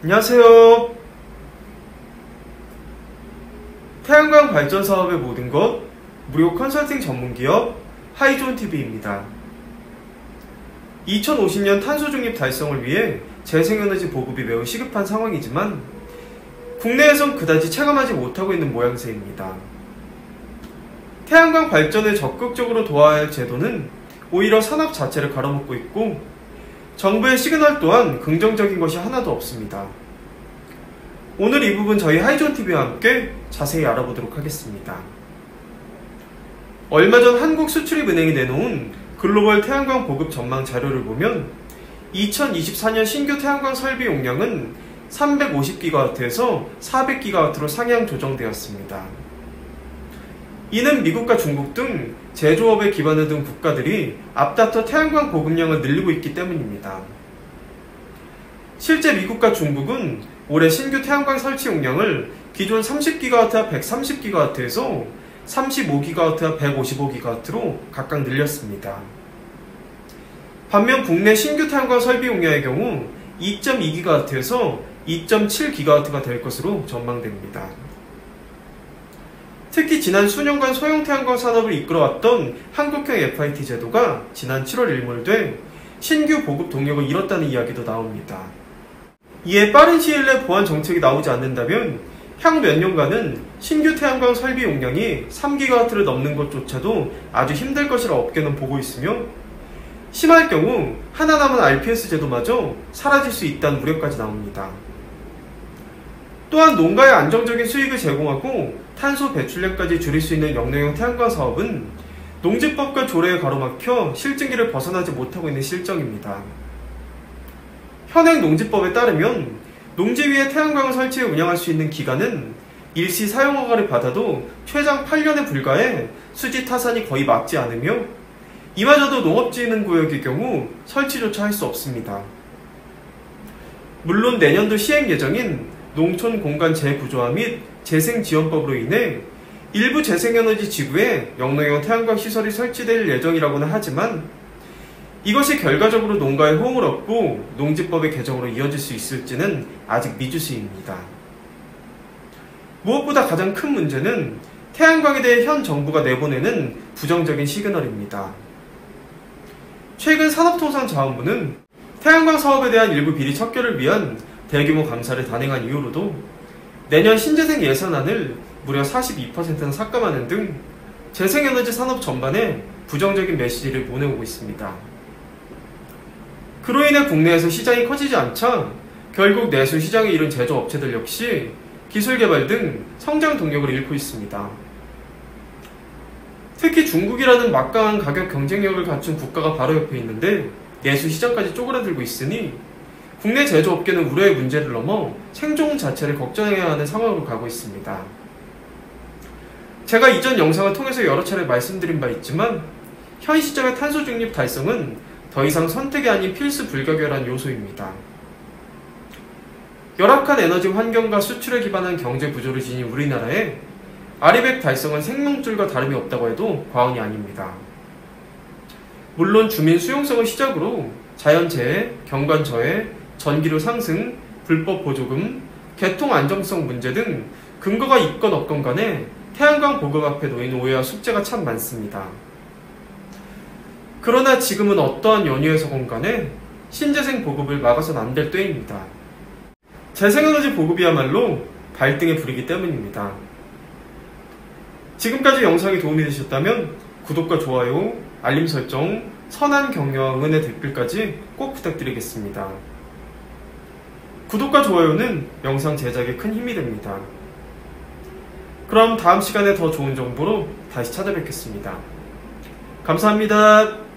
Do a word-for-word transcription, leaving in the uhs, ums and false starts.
안녕하세요. 태양광 발전 사업의 모든 것 무료 컨설팅 전문기업 하이존티비입니다. 이천오십 년 탄소 중립 달성을 위해 재생에너지 보급이 매우 시급한 상황이지만 국내에선 그다지 체감하지 못하고 있는 모양새입니다. 태양광 발전을 적극적으로 도와야 할 제도는 오히려 산업 자체를 갈아먹고 있고 정부의 시그널 또한 긍정적인 것이 하나도 없습니다. 오늘 이 부분 저희 하이존티비와 함께 자세히 알아보도록 하겠습니다. 얼마 전 한국수출입은행이 내놓은 글로벌 태양광 보급 전망 자료를 보면 이천이십사 년 신규 태양광 설비 용량은 삼백오십 기가와트에서 사백 기가와트로 상향 조정되었습니다. 이는 미국과 중국 등 제조업에 기반을 둔 국가들이 앞다퉈 태양광 보급량을 늘리고 있기 때문입니다. 실제 미국과 중국은 올해 신규 태양광 설치 용량을 기존 삼십 기가와트와 백삼십 기가와트에서 삼십오 기가와트와 백오십오 기가와트로 각각 늘렸습니다. 반면 국내 신규 태양광 설비 용량의 경우 이 점 이 기가와트에서 이 점 칠 기가와트가 될 것으로 전망됩니다. 특히 지난 수년간 소형 태양광 산업을 이끌어왔던 한국형 에프아이티 제도가 지난 칠월 일몰돼 신규 보급 동력을 잃었다는 이야기도 나옵니다. 이에 빠른 시일 내 보완 정책이 나오지 않는다면 향후 몇 년간은 신규 태양광 설비 용량이 삼 기가와트를 넘는 것조차도 아주 힘들 것이라 업계는 보고 있으며 심할 경우 하나 남은 알피에스 제도마저 사라질 수 있다는 우려까지 나옵니다. 또한 농가에 안정적인 수익을 제공하고 탄소 배출량까지 줄일 수 있는 영농형 태양광 사업은 농지법과 조례에 가로막혀 실증기를 벗어나지 못하고 있는 실정입니다. 현행 농지법에 따르면 농지 위에 태양광을 설치해 운영할 수 있는 기간은 일시 사용허가를 받아도 최장 팔 년에 불과해 수지 타산이 거의 막지 않으며 이마저도 농업지능구역의 경우 설치조차 할 수 없습니다. 물론 내년도 시행 예정인 농촌 공간 재구조화 및 재생지원법으로 인해 일부 재생에너지 지구에 영농형 태양광 시설이 설치될 예정이라고는 하지만 이것이 결과적으로 농가의 호응을 얻고 농지법의 개정으로 이어질 수 있을지는 아직 미지수입니다. 무엇보다 가장 큰 문제는 태양광에 대해 현 정부가 내보내는 부정적인 시그널입니다. 최근 산업통상자원부는 태양광 사업에 대한 일부 비리 척결을 위한 대규모 감사를 단행한 이후로도 내년 신재생 예산안을 무려 사십이 퍼센트나 삭감하는 등 재생에너지 산업 전반에 부정적인 메시지를 보내오고 있습니다. 그로 인해 국내에서 시장이 커지지 않자 결국 내수 시장에 이른 제조업체들 역시 기술개발 등 성장 동력을 잃고 있습니다. 특히 중국이라는 막강한 가격 경쟁력을 갖춘 국가가 바로 옆에 있는데 내수 시장까지 쪼그라들고 있으니 국내 제조업계는 우려의 문제를 넘어 생존 자체를 걱정해야 하는 상황으로 가고 있습니다. 제가 이전 영상을 통해서 여러 차례 말씀드린 바 있지만 현 시점의 탄소 중립 달성은 더 이상 선택이 아닌 필수 불가결한 요소입니다. 열악한 에너지 환경과 수출에 기반한 경제 구조를 지닌 우리나라에 아리백 달성은 생명줄과 다름이 없다고 해도 과언이 아닙니다. 물론 주민 수용성을 시작으로 자연재해, 경관저해, 전기료 상승, 불법 보조금, 개통 안정성 문제 등 근거가 있건 없건 간에 태양광 보급 앞에 놓인 오해와 숙제가 참 많습니다. 그러나 지금은 어떠한 연유에서건 간에 신재생 보급을 막아서는 안 될 때입니다. 재생에너지 보급이야말로 발등에 불이기 때문입니다. 지금까지 영상이 도움이 되셨다면 구독과 좋아요, 알림 설정, 선한 격려와 응원의 댓글까지 꼭 부탁드리겠습니다. 구독과 좋아요는 영상 제작에 큰 힘이 됩니다. 그럼 다음 시간에 더 좋은 정보로 다시 찾아뵙겠습니다. 감사합니다.